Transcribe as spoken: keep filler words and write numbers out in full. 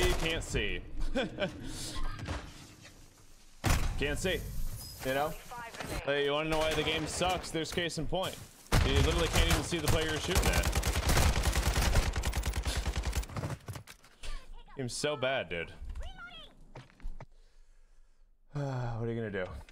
literally can't see. Can't see. You know? Hey, you wanna know why the game sucks? There's case in point. You literally can't even see the player you're shooting at. Game's so bad, dude. What are you gonna do?